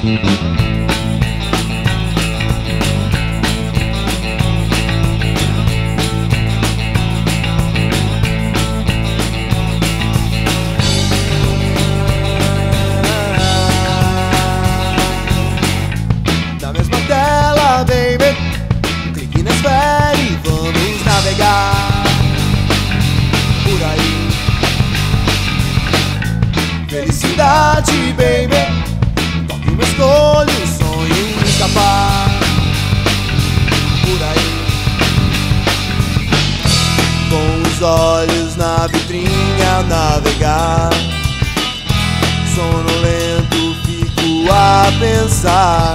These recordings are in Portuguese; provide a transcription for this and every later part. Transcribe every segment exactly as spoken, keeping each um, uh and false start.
Na mesma tela, baby, um clique na esfera e vamos navegar por aí. Felicidade, baby, toque uma escolha, um sonho em escapar por aí. Com os olhos na vitrine a navegar, sonolento fico a pensar.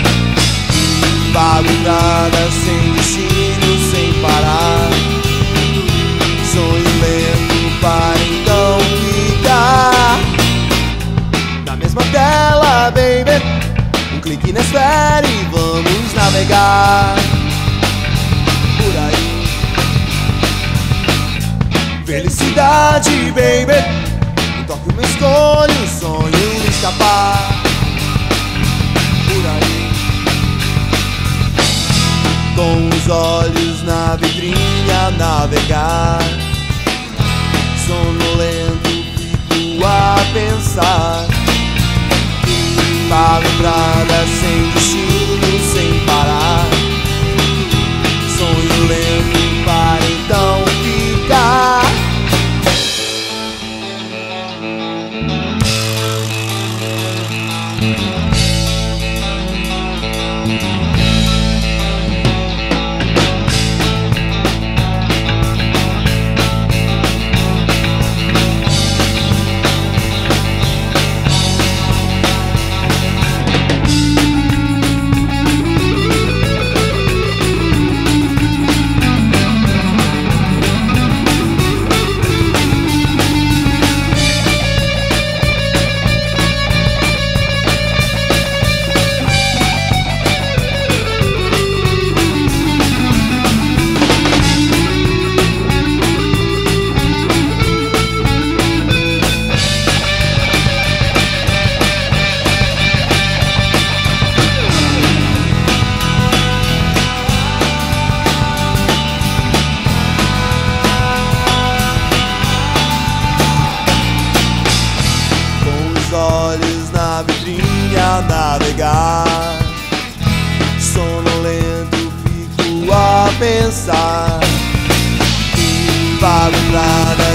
Madrugada sem destino, sem parar, sonho lento para então ficar. Na mesma tela, baby, um clique na esfera e vamos navegar por aí. Felicidade, baby, um toque, uma escolha, um sonho em escapar por aí. Com os olhos na vitrine a navegar, sonolento fico a pensar. Madrugada sem destino, sem parar, sonho lento para então ficar. Olhos na vitrine a navegar, sonolento fico a pensar. Madrugada